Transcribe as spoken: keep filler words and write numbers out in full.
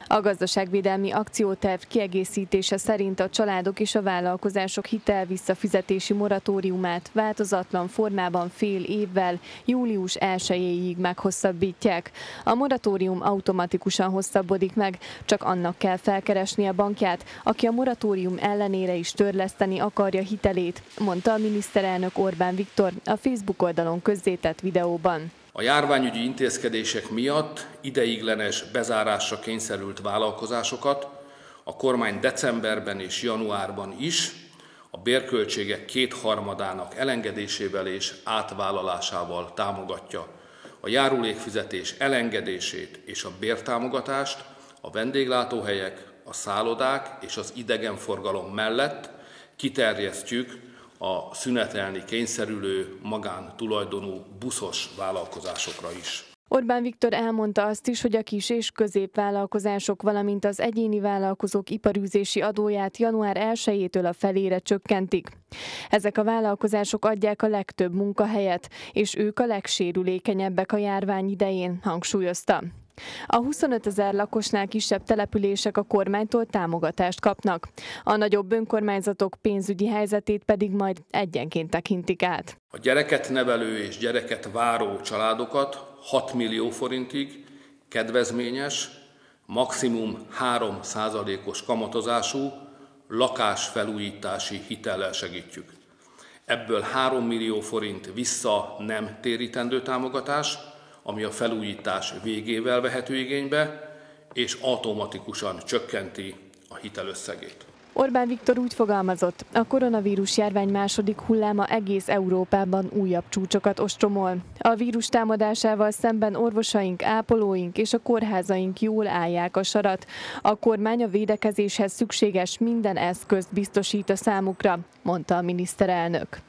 A gazdaságvédelmi akcióterv kiegészítése szerint a családok és a vállalkozások hitel visszafizetési moratóriumát változatlan formában fél évvel, július elsejéig meghosszabbítják. A moratórium automatikusan hosszabbodik meg, csak annak kell felkeresni a bankját, aki a moratórium ellenére is törleszteni akarja hitelét, mondta a miniszterelnök Orbán Viktor a Facebook oldalon közzétett videóban. A járványügyi intézkedések miatt ideiglenes bezárásra kényszerült vállalkozásokat a kormány decemberben és januárban is a bérköltségek kétharmadának elengedésével és átvállalásával támogatja. A járulékfizetés elengedését és a bértámogatást a vendéglátóhelyek, a szállodák és az idegenforgalom mellett kiterjesztjük a szünetelni kényszerülő magántulajdonú buszos vállalkozásokra is. Orbán Viktor elmondta azt is, hogy a kis- és középvállalkozások, valamint az egyéni vállalkozók iparűzési adóját január elsejétől a felére csökkentik. Ezek a vállalkozások adják a legtöbb munkahelyet, és ők a legsérülékenyebbek a járvány idején, hangsúlyozta. A huszonötezer lakosnál kisebb települések a kormánytól támogatást kapnak. A nagyobb önkormányzatok pénzügyi helyzetét pedig majd egyenként tekintik át. A gyereket nevelő és gyereket váró családokat hat millió forintig kedvezményes, maximum három százalékos kamatozású lakásfelújítási hitellel segítjük. Ebből három millió forint vissza nem térítendő támogatás, ami a felújítás végével vehető igénybe, és automatikusan csökkenti a hitelösszegét. Orbán Viktor úgy fogalmazott, a koronavírus járvány második hulláma egész Európában újabb csúcsokat ostromol. A vírus támadásával szemben orvosaink, ápolóink és a kórházaink jól állják a sarat. A kormány a védekezéshez szükséges minden eszközt biztosít a számukra, mondta a miniszterelnök.